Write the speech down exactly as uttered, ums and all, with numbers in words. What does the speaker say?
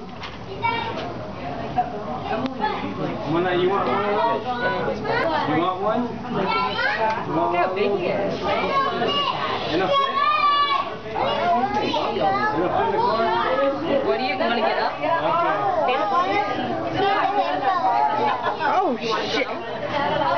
Mona, you want one of those? You want one? You want Look how big he is. Enough fit? Enough fit in the car? What do you, you want to get up? Okay. Stand up on it? Oh, shit.